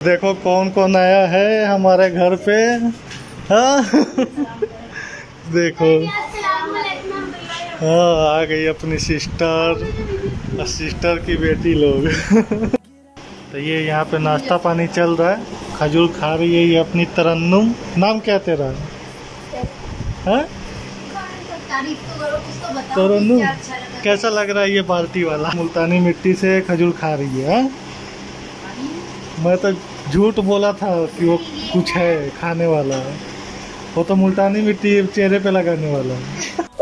देखो कौन कौन आया है हमारे घर पे। हाँ देखो, हाँ आ गई अपनी सिस्टर और सिस्टर की बेटी लोग। तो ये यहाँ पे नाश्ता पानी चल रहा है, खजूर खा रही है ये अपनी तरन्नुम। नाम क्या तेरा है? तरन्नुम, कैसा लग रहा है ये बाल्टी वाला? मुल्तानी मिट्टी से खजूर खा रही है। मैं तो झूठ बोला था कि वो कुछ है खाने वाला है, वो तो मुल्तानी मिट्टी चेहरे पे लगाने वाला है।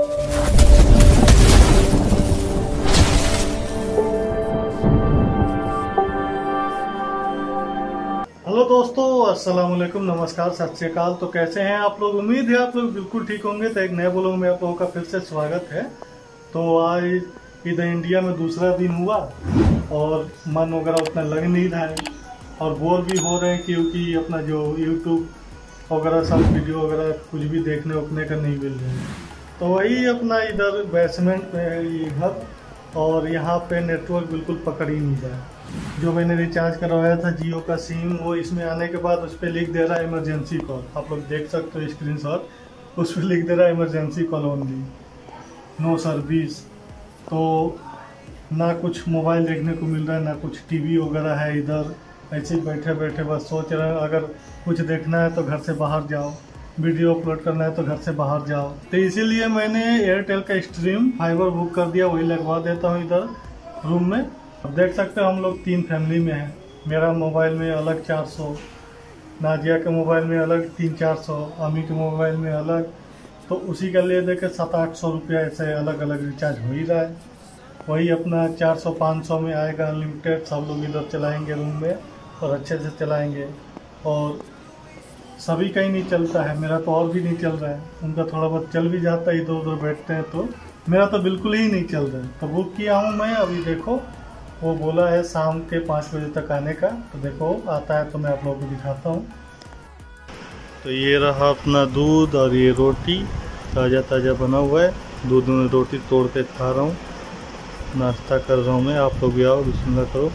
हेलो दोस्तों, अस्सलाम वालेकुम, नमस्कार, सत श्री अकाल। तो कैसे हैं आप लोग? उम्मीद है आप लोग बिल्कुल ठीक होंगे। तो एक नए ब्लॉग में आप लोगों का फिर से स्वागत है। तो आज इधर इंडिया में दूसरा दिन हुआ और मन वगैरह उतना लग नहीं रहा है और बोर भी हो रहे हैं क्योंकि अपना जो यूट्यूब वगैरह सब वीडियो वगैरह कुछ भी देखने उखने का नहीं मिल रहा है। तो वही अपना इधर बेसमेंट में है ये घर और यहाँ पे नेटवर्क बिल्कुल पकड़ ही नहीं रहा है। जो मैंने रिचार्ज करवाया था जियो का सिम, वो इसमें आने के बाद उस पर लिख दे रहा है इमरजेंसी कॉल। आप लोग देख सकते हो स्क्रीनशॉट, उस पर लिख दे रहा है emergency call only, no service. तो ना कुछ मोबाइल देखने को मिल रहा है, ना कुछ टीवी वगैरह है। इधर ऐसे ही बैठे बैठे बस सोच रहे हैं अगर कुछ देखना है तो घर से बाहर जाओ, वीडियो अपलोड करना है तो घर से बाहर जाओ। तो इसीलिए मैंने एयरटेल का स्ट्रीम फाइबर बुक कर दिया, वही लगवा देता हूँ इधर रूम में। अब देख सकते हो हम लोग 3 फैमिली में हैं। मेरा मोबाइल में अलग 400, नाजिया के मोबाइल में अलग 300-400, अम्मी के मोबाइल में अलग। तो उसी का ले दे के 700-800 रुपया ऐसे अलग अलग रिचार्ज हो ही रहा है। वही अपना 400-500 में आएगा अनलिमिटेड। सब लोग इधर चलाएंगे रूम में और अच्छे से चलाएंगे। और सभी का ही नहीं चलता है, मेरा तो और भी नहीं चल रहा है। उनका थोड़ा बहुत चल भी जाता है, इधर उधर बैठते हैं, तो मेरा तो बिल्कुल ही नहीं चल रहा है। तो बुक किया हूँ मैं, अभी देखो वो बोला है शाम के 5 बजे तक आने का। तो देखो आता है तो मैं आप लोगों को दिखाता हूँ। तो ये रहा अपना दूध और ये रोटी ताज़ा ताज़ा बना हुआ है। दूध में रोटी तोड़ के खा रहा हूँ, नाश्ता कर रहा हूँ मैं। आप लोग भी आओ, बिस्मिल्लाह करो।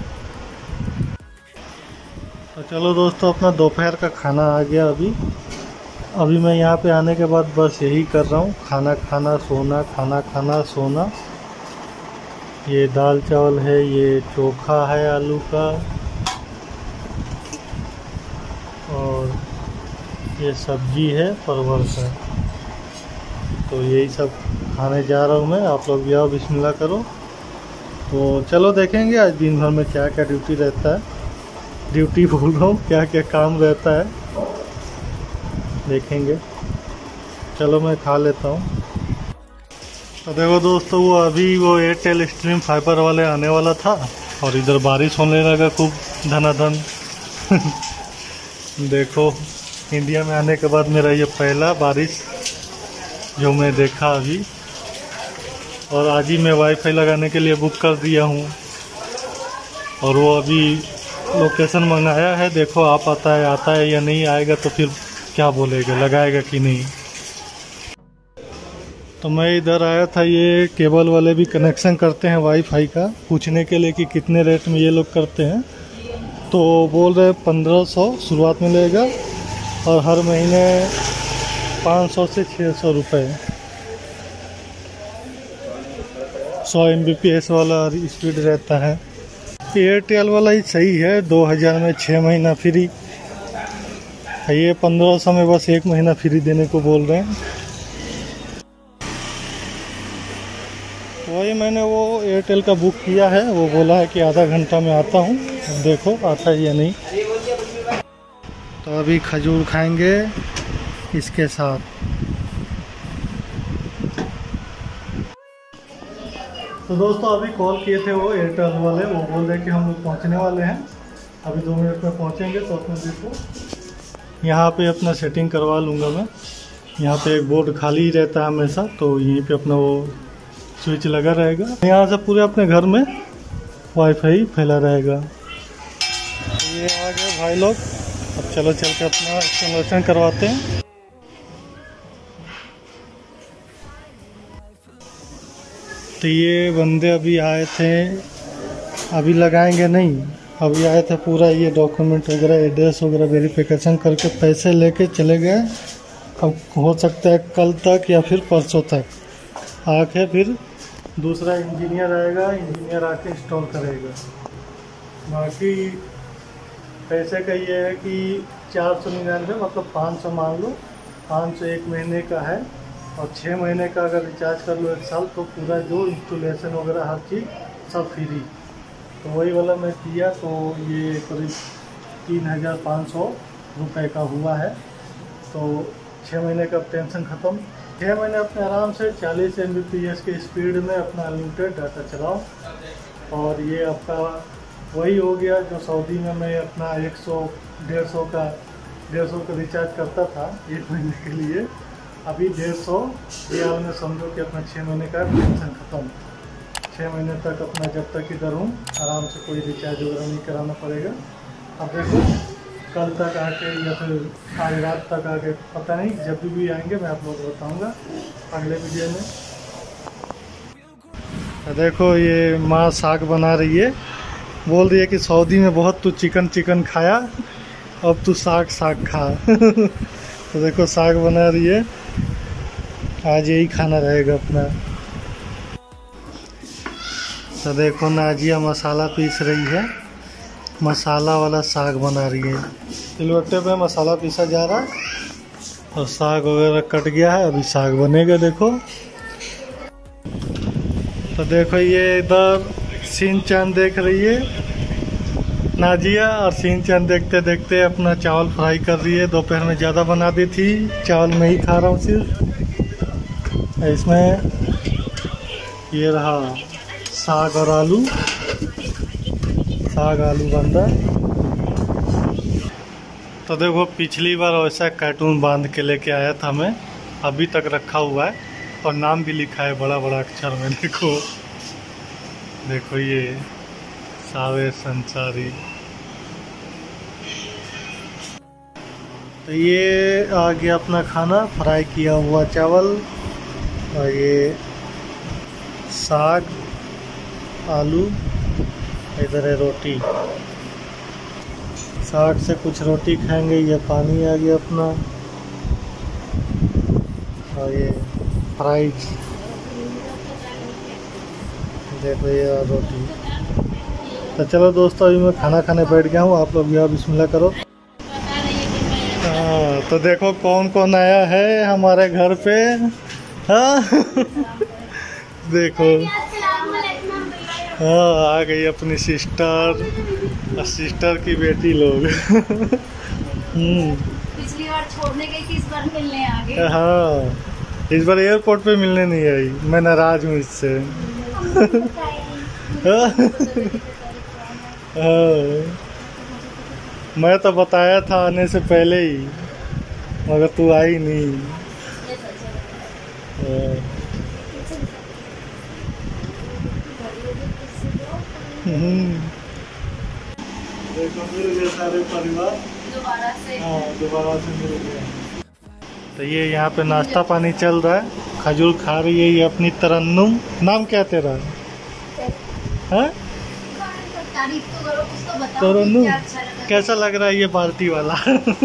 तो चलो दोस्तों, अपना दोपहर का खाना आ गया। अभी मैं यहाँ पे आने के बाद बस यही कर रहा हूँ, खाना खाना सोना, खाना खाना सोना। ये दाल चावल है, ये चोखा है आलू का, और ये सब्जी है परवल का। तो यही सब खाने जा रहा हूँ मैं। आप लोग भी आओ, बिस्मिल्लाह करो। तो चलो देखेंगे आज दिन भर में क्या क्या ड्यूटी रहता है। ड्यूटी बोल रहा हूँ, क्या क्या काम रहता है देखेंगे। चलो मैं खा लेता हूँ। तो देखो दोस्तों, वो एयरटेल स्ट्रीम फाइबर वाले आने वाला था और इधर बारिश होने लगा खूब धनाधन। देखो इंडिया में आने के बाद मेरा ये पहला बारिश जो मैं देखा अभी। और आज ही मैं वाईफाई लगाने के लिए बुक कर दिया हूँ और वो अभी लोकेशन मंगाया है। देखो आप आता है या नहीं आएगा तो फिर क्या बोलेगा, लगाएगा कि नहीं। तो मैं इधर आया था, ये केबल वाले भी कनेक्शन करते हैं वाईफाई का, पूछने के लिए कि कितने रेट में ये लोग करते हैं। तो बोल रहे 1500 शुरुआत में लेगा और हर महीने 500 से 600 रुपये। 100 Mbps वाला स्पीड रहता है। एयरटेल वाला ही सही है, 2000 में 6 महीना फ्री। ये 1500 में बस 1 महीना फ्री देने को बोल रहे हैं। वही मैंने वो एयरटेल का बुक किया है, वो बोला है कि आधा घंटा में आता हूँ। देखो आता है या नहीं। तो अभी खजूर खाएंगे इसके साथ। तो दोस्तों अभी कॉल किए थे वो एयरटेल वाले, वो बोल रहे कि हम लोग पहुँचने वाले हैं, अभी 2 मिनट में पहुँचेंगे। तो अपना देखो यहाँ पे अपना सेटिंग करवा लूँगा मैं। यहाँ पे एक बोर्ड खाली रहता है हमेशा, तो यहीं पे अपना वो स्विच लगा रहेगा। यहाँ से पूरे अपने घर में वाईफाई फैला रहेगा। ये आ गए भाई लोग, अब चलो चल के अपना इंस्टॉलेशन करवाते हैं। तो ये बंदे अभी आए थे, अभी लगाएंगे नहीं, अभी आए थे, पूरा ये डॉक्यूमेंट वगैरह एड्रेस वगैरह वेरिफिकेशन करके पैसे लेके चले गए। अब हो सकता है कल तक या फिर परसों तक आके फिर दूसरा इंजीनियर आएगा, इंजीनियर आके इंस्टॉल करेगा। बाकी पैसे का ये है कि 499 मतलब 500 मान लो, 500 एक महीने का है, और 6 महीने का अगर रिचार्ज कर लो 1 साल तो पूरा जो इंस्टॉलेशन वगैरह हर चीज़ सब फ्री। तो वही वाला मैं किया तो ये करीब 3500 रुपये का हुआ है। तो 6 महीने का टेंशन ख़त्म। 6 महीने अपने आराम से 40 Mbps के स्पीड में अपना अनलिमिटेड डाटा चलाओ। और ये आपका वही हो गया जो सऊदी में मैं अपना 100-150 का रिचार्ज करता था 1 महीने के लिए। अभी 150 रियाल में समझो कि अपना 6 महीने का टेंशन ख़त्म। 6 महीने तक अपना जब तक इधर हूँ आराम से कोई रिचार्ज वगैरह नहीं कराना पड़ेगा। अब देखो कल तक आके या फिर आज रात तक आके, पता नहीं, जब भी आएंगे मैं आप लोगों को बताऊँगा अगले वीडियो में। देखो ये माँ साग बना रही है, बोल रही है कि सऊदी में बहुत तू चिकन खाया, अब तू साग खा। तो देखो साग बना रही है, आज यही खाना रहेगा अपना। तो देखो नाजिया मसाला पीस रही है, मसाला वाला साग बना रही है। सिलवट्टे पे मसाला पीसा जा रहा है और साग वगैरह कट गया है, अभी साग बनेगा। देखो तो देखो ये इधर सीन चांद देख रही है नाजिया, और सीन चांद देखते देखते अपना चावल फ्राई कर रही है। दोपहर में ज़्यादा बना दी थी, चावल में ही खा रहा हूँ सिर्फ। इसमें ये रहा साग और आलू, साग आलू बंदा। तो देखो पिछली बार वैसा कार्टून बांध के लेके आया था मैं, अभी तक रखा हुआ है और नाम भी लिखा है बड़ा बड़ा अक्षर में। देखो ये सावे संसारी। तो ये आ गया अपना खाना, फ्राई किया हुआ चावल और ये साग आलू, इधर है रोटी। साग से कुछ रोटी खाएंगे। ये पानी आ गया अपना, और ये फ्राइज, देखो ये रोटी। तो चलो दोस्तों अभी मैं खाना खाने बैठ गया हूँ, आप लोग भी बिस्मिल्लाह करो। हाँ तो देखो कौन कौन आया है हमारे घर पे। हाँ देखो, हाँ आ गई अपनी सिस्टर और सिस्टर की बेटी लोग। पिछली बार छोड़ने गई थी, इस बार मिलने आ गए। हाँ इस बार एयरपोर्ट पे मिलने नहीं आई, मैं नाराज हूँ इससे। मैं तो बताया था आने से पहले ही, मगर तू आई नहीं। देखो मिल गए सारे परिवार दोबारा से। हाँ दोबारा से मिल गए। तो ये यहाँ पे नाश्ता पानी चल रहा है, खजूर खा रही है ये अपनी तरन्नुम। नाम क्या तेरा है? तरन्नुम। कैसा लग रहा है ये पार्टी वाला?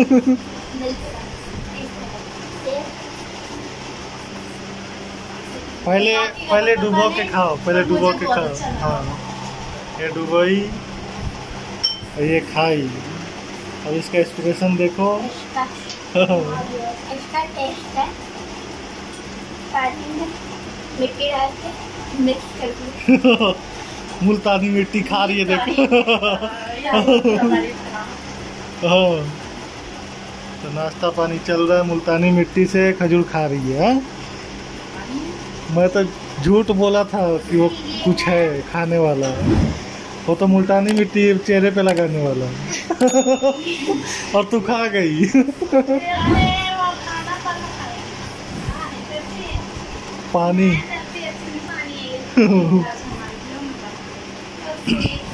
पहले डुबो के खाओ, पहले डुबो के खाओ। हाँ ये डुबोई, ये खाई। अब इसका एक्सप्रेशन देखो। इसका टेस्ट है, मिट्टी डाल के मिक्स करके मुल्तानी मिट्टी खा रही है देखो। हाँ तो नाश्ता पानी चल रहा है, मुल्तानी मिट्टी से खजूर खा रही है। मैं तो झूठ बोला था कि वो कुछ है खाने वाला, वो तो मुल्तानी मिट्टी चेहरे पे लगाने वाला। और तू खा गई। पानी।